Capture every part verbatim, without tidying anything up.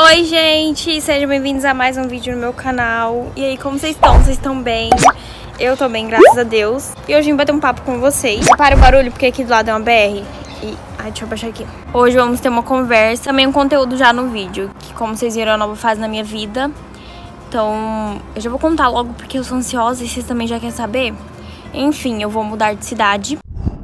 Oi gente, sejam bem-vindos a mais um vídeo no meu canal. E aí, como vocês estão? Vocês estão bem? Eu tô bem, graças a Deus. E hoje eu vim bater um papo com vocês. Repare o barulho, porque aqui do lado é uma B R. E... ai, deixa eu baixar aqui. Hoje vamos ter uma conversa, também um conteúdo já no vídeo, que como vocês viram é uma nova fase na minha vida. Então, eu já vou contar logo porque eu sou ansiosa e vocês também já querem saber. Enfim, eu vou mudar de cidade.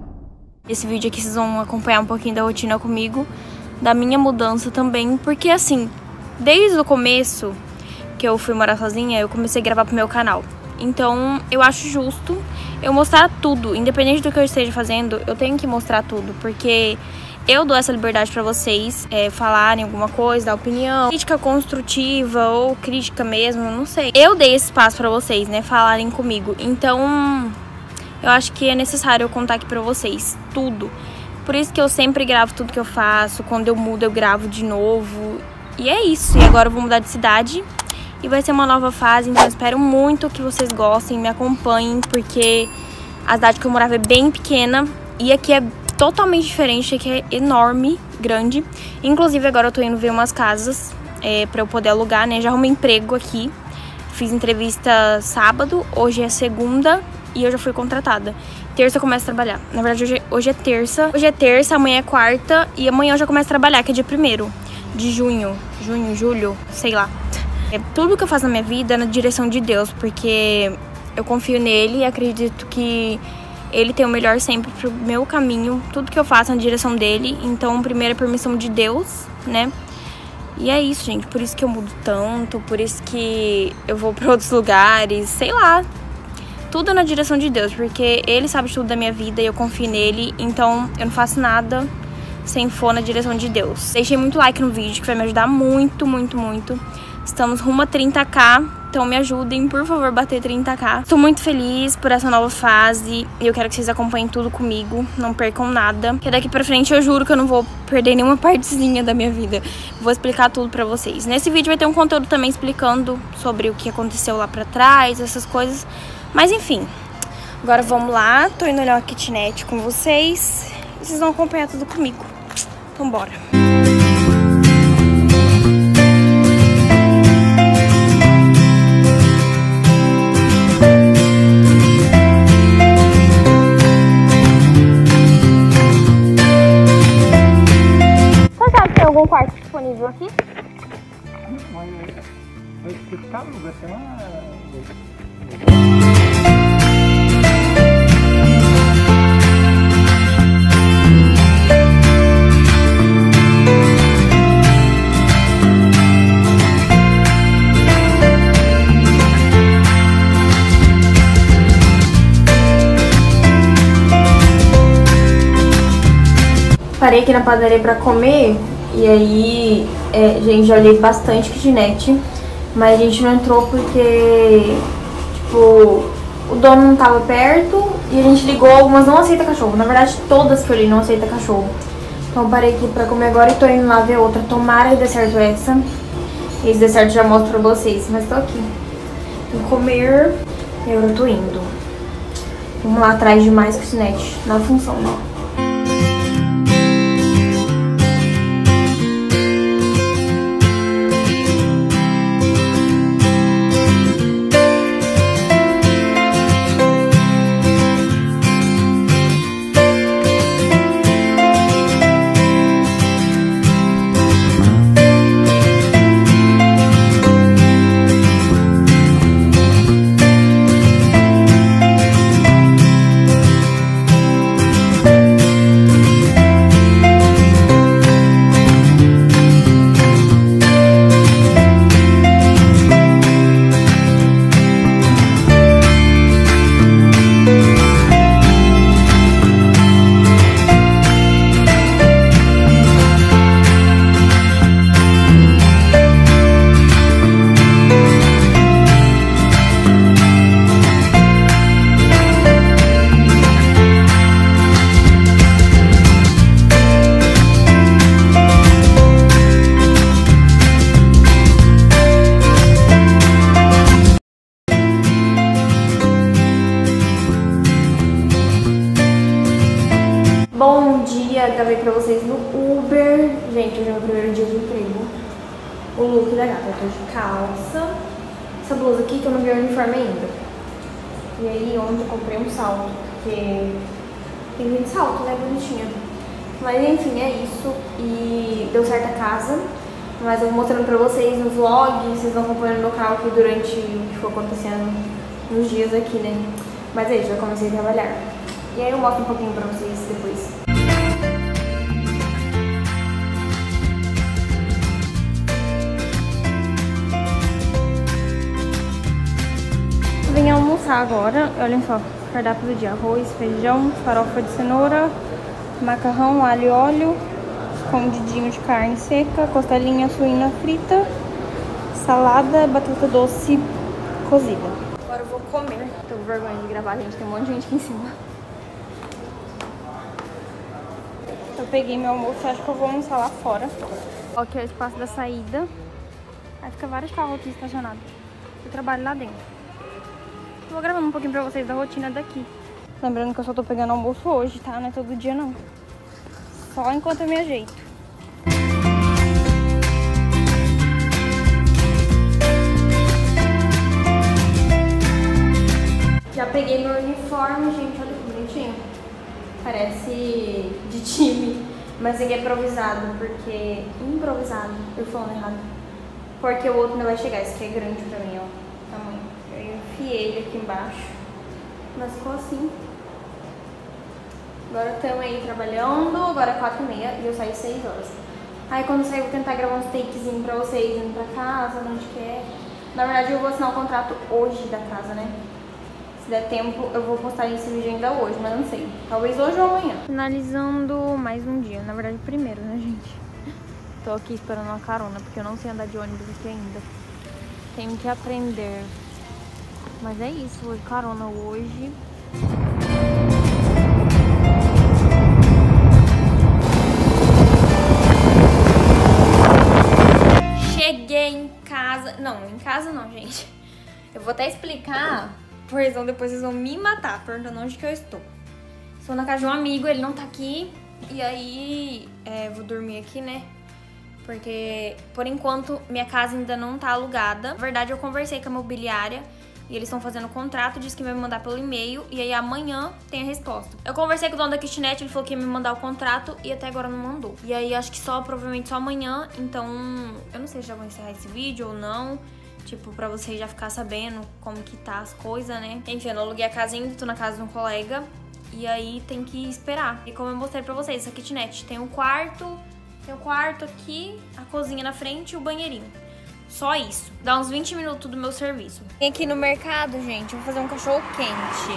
Esse vídeo aqui vocês vão acompanhar um pouquinho da rotina comigo, da minha mudança também, porque assim, desde o começo que eu fui morar sozinha, eu comecei a gravar pro meu canal. Então, eu acho justo eu mostrar tudo, independente do que eu esteja fazendo, eu tenho que mostrar tudo, porque eu dou essa liberdade pra vocês é, falarem alguma coisa, dar opinião, crítica construtiva ou crítica mesmo, não sei. Eu dei esse espaço pra vocês, né, falarem comigo. Então, eu acho que é necessário eu contar aqui pra vocês tudo. Por isso que eu sempre gravo tudo que eu faço. Quando eu mudo, eu gravo de novo. E é isso. E agora eu vou mudar de cidade. E vai ser uma nova fase. Então eu espero muito que vocês gostem, me acompanhem. Porque a cidade que eu morava é bem pequena. E aqui é totalmente diferente. Aqui é enorme, grande. Inclusive agora eu tô indo ver umas casas é, pra eu poder alugar, né? Já arrumei emprego aqui. Fiz entrevista sábado. Hoje é segunda. E eu já fui contratada. Terça eu começo a trabalhar. Na verdade, hoje, hoje é terça. Hoje é terça, amanhã é quarta. E amanhã eu já começo a trabalhar, que é dia primeiro de junho. Junho, julho, sei lá. É, tudo que eu faço na minha vida é na direção de Deus. Porque eu confio nele e acredito que ele tem o melhor sempre pro meu caminho. Tudo que eu faço é na direção dele. Então, primeiro é permissão de Deus, né? E é isso, gente. Por isso que eu mudo tanto. Por isso que eu vou pra outros lugares. Sei lá. Tudo na direção de Deus, porque Ele sabe tudo da minha vida e eu confio nele, então eu não faço nada sem for na direção de Deus. Deixei muito like no vídeo, que vai me ajudar muito, muito, muito. Estamos rumo a trinta k, então me ajudem, por favor, bater trinta k. Estou muito feliz por essa nova fase e eu quero que vocês acompanhem tudo comigo, não percam nada. Porque daqui pra frente eu juro que eu não vou perder nenhuma partezinha da minha vida. Vou explicar tudo pra vocês. Nesse vídeo vai ter um conteúdo também explicando sobre o que aconteceu lá pra trás, essas coisas. Mas enfim, agora vamos lá, tô indo olhar uma kitnet com vocês e vocês vão acompanhar tudo comigo. Então bora. Você sabe se tem algum quarto disponível aqui? Parei aqui na padaria pra comer e aí, é, gente, já olhei bastante kitnet, mas a gente não entrou porque, tipo, o dono não tava perto e a gente ligou, algumas não aceita cachorro. Na verdade, todas que eu olhei não aceita cachorro. Então parei aqui pra comer agora e tô indo lá ver outra. Tomara que dê certo essa. E se der certo já mostro pra vocês, mas tô aqui. Vou comer e eu tô indo. Vamos lá atrás de mais kitnet, na função, não. Bom dia, gravei pra vocês no Uber. Gente, hoje é o meu primeiro dia de emprego. O look da gata. Eu tô de calça, essa blusa aqui que eu não vi o uniforme ainda. E aí ontem eu comprei um salto, porque tem muito salto, né, bonitinha. Mas enfim, é isso. E deu certo a casa. Mas eu vou mostrando pra vocês no vlog, vocês vão acompanhando meu canal aqui durante o que for acontecendo nos dias aqui, né. Mas é isso, já comecei a trabalhar. E aí eu mostro um pouquinho pra vocês depois. Vim almoçar agora, olhem só, cardápio do dia: arroz, feijão, farofa de cenoura, macarrão, alho e óleo, escondidinho de carne seca, costelinha suína frita, salada, batata doce cozida. Agora eu vou comer. Tô com vergonha de gravar, gente, tem um monte de gente aqui em cima. Eu peguei meu almoço, acho que eu vou almoçar lá fora. Ó, aqui é o espaço da saída. Aí fica vários carros aqui estacionados. Eu trabalho lá dentro. Vou gravando um pouquinho pra vocês da rotina daqui. Lembrando que eu só tô pegando almoço hoje, tá? Não é todo dia, não. Só enquanto eu me ajeito. Já peguei meu uniforme, gente. Olha que bonitinho. Parece de time. Mas ele é improvisado, porque... Improvisado. Eu falando errado. Porque o outro não vai chegar. Esse aqui é grande pra mim, ó. Tamanho. Eu enfiei ele aqui embaixo, mas ficou assim. Agora estamos aí trabalhando, agora é quatro e meia e eu saí seis horas. Aí quando eu sair eu vou tentar gravar uns takezinhos pra vocês, indo pra casa, onde quer. Na verdade eu vou assinar o contrato hoje da casa, né? Se der tempo eu vou postar esse vídeo ainda hoje, mas não sei. Talvez hoje ou amanhã. Finalizando mais um dia, na verdade primeiro, né, gente? Tô aqui esperando uma carona, porque eu não sei andar de ônibus aqui ainda. Tenho que aprender. Mas é isso, vou de carona hoje. Cheguei em casa. Não, em casa não, gente. Eu vou até explicar, porque senão depois vocês vão me matar perguntando onde que eu estou. Estou na casa de um amigo, ele não tá aqui. E aí, é, vou dormir aqui, né? Porque, por enquanto, minha casa ainda não tá alugada. Na verdade, eu conversei com a mobiliária e eles estão fazendo o contrato, disse que vai me mandar pelo e-mail. E aí amanhã tem a resposta. Eu conversei com o dono da kitnet, ele falou que ia me mandar o contrato e até agora não mandou. E aí acho que só, provavelmente só amanhã. Então, eu não sei se já vou encerrar esse vídeo ou não. Tipo, pra vocês já ficar sabendo como que tá as coisas, né? Enfim, eu não aluguei a casa ainda, tô na casa de um colega. E aí tem que esperar. E como eu mostrei pra vocês, essa kitnet tem um quarto, tem o quarto aqui, a cozinha na frente e o banheirinho. Só isso. Dá uns vinte minutos do meu serviço. Vim aqui no mercado, gente, vou fazer um cachorro quente.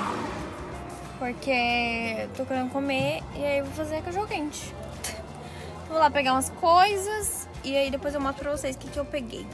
Porque tô querendo comer e aí eu vou fazer cachorro quente. Vou lá pegar umas coisas e aí depois eu mostro pra vocês o que, que eu peguei.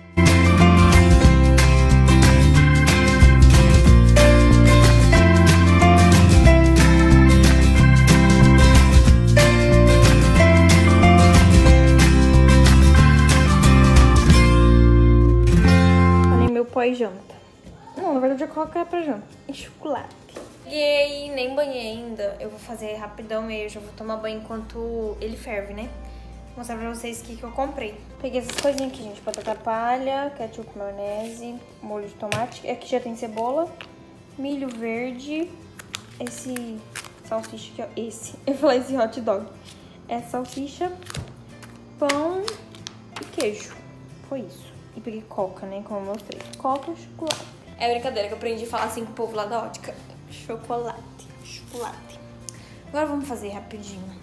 Pós-janta. Não, na verdade eu coloco é pra janta. E chocolate. Peguei, nem banhei ainda. Eu vou fazer rapidão mesmo. Eu vou tomar banho enquanto ele ferve, né? Vou mostrar pra vocês o que, que eu comprei. Peguei essas coisinhas aqui, gente. Batata palha, ketchup, maionese, molho de tomate. Aqui já tem cebola, milho verde, esse salsicha aqui, ó. Esse. Eu falei esse hot dog. É salsicha, pão e queijo. Foi isso. E peguei coca, né? Como eu mostrei. Coca e chocolate. É brincadeira que eu aprendi a falar assim com o povo lá da ótica. Chocolate. Chocolate. Agora vamos fazer rapidinho.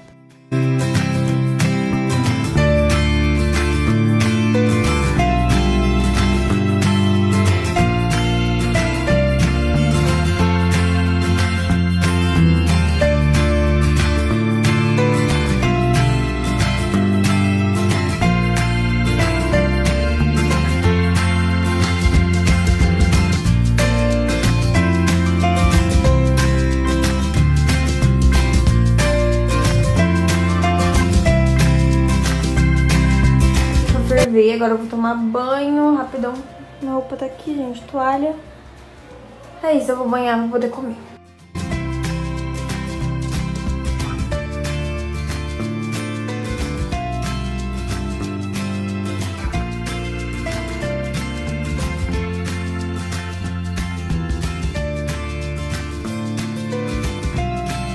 Agora eu vou tomar banho rapidão. Minha roupa tá aqui, gente, toalha. É isso, eu vou banhar pra poder comer.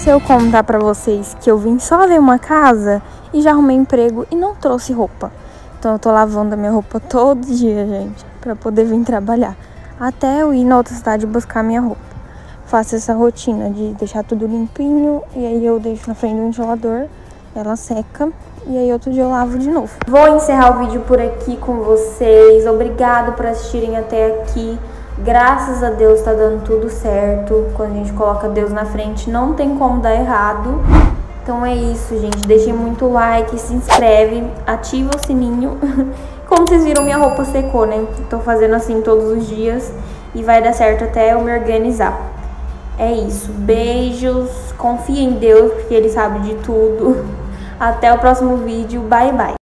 se eu contar pra vocês que eu vim só ver uma casa e já arrumei emprego e não trouxe roupa. Então eu tô lavando a minha roupa todo dia, gente, pra poder vir trabalhar. Até eu ir na outra cidade buscar minha roupa. Faço essa rotina de deixar tudo limpinho e aí eu deixo na frente do ventilador, ela seca e aí outro dia eu lavo de novo. Vou encerrar o vídeo por aqui com vocês. Obrigado por assistirem até aqui. Graças a Deus tá dando tudo certo. Quando a gente coloca Deus na frente, não tem como dar errado. Então é isso, gente. Deixem muito like, se inscreve, ativa o sininho. Como vocês viram, minha roupa secou, né? Tô fazendo assim todos os dias e vai dar certo até eu me organizar. É isso. Beijos. Confia em Deus, porque Ele sabe de tudo. Até o próximo vídeo. Bye, bye.